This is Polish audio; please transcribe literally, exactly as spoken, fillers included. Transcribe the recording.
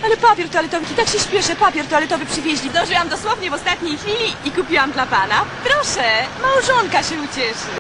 Ale papier toaletowy, tak się śpieszę, papier toaletowy przywieźli. Zdążyłam dosłownie w ostatniej chwili i kupiłam dla pana. Proszę, małżonka się ucieszy.